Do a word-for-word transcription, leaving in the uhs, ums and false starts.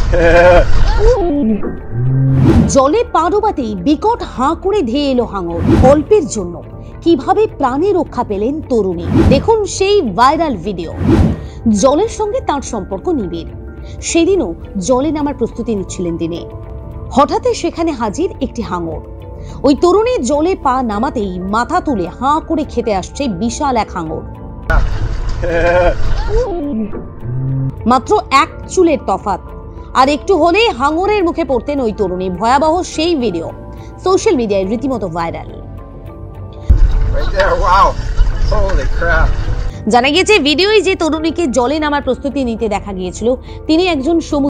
জলে পা ডোবাতেই বিকট হাঁ করে ধেয়ে এলো হাঙর। অল্পের জন্য কিভাবে প্রাণে রক্ষা পেলেন তরুণী, দেখুন সেই ভাইরাল ভিডিও। জলের সঙ্গে তার সম্পর্ক নিবিড়। সেদিনও জলে নামার প্রস্তুতি নিচ্ছিলেন তিনি। হঠাৎই সেখানে হাজির একটি হাঙর। ওই তরুণী জলে পা নামাতেই মাথা তুলে হাঁ করে খেতে আসছে বিশাল এক হাঙর। মাত্র এক চুলের তফাৎ, আর একটু হলেই হাঙরের মুখে পড়তেন ওই তরুণী। ভয়াবহ সেই ভিডিও সোশ্যাল মিডিয়ায় রীতিমতো ভাইরাল। জানা গিয়েছে ভিডিওয় যে তরুণীকে জলে নামার প্রস্তুতি নিতে দেখা গিয়েছিল তিনি একজন সমুদ্র